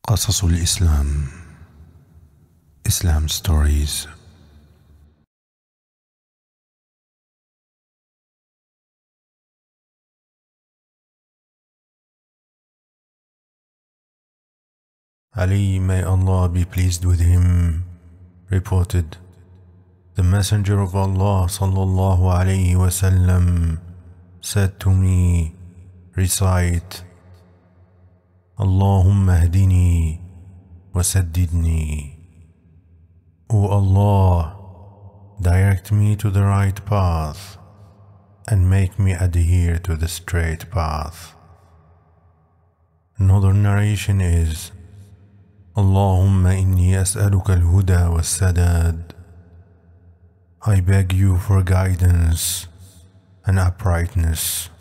قصص الإسلام Islam Stories. Ali, may Allah be pleased with him, reported, the Messenger of Allah sallallahu alayhi wasallam said to me, recite, Allahumma hdini wa saddidni. O Allah, direct me to the right path and make me adhere to the straight path. Another narration is, Allahumma inni as'aluka al-huda was-sadad. I beg you for guidance and uprightness.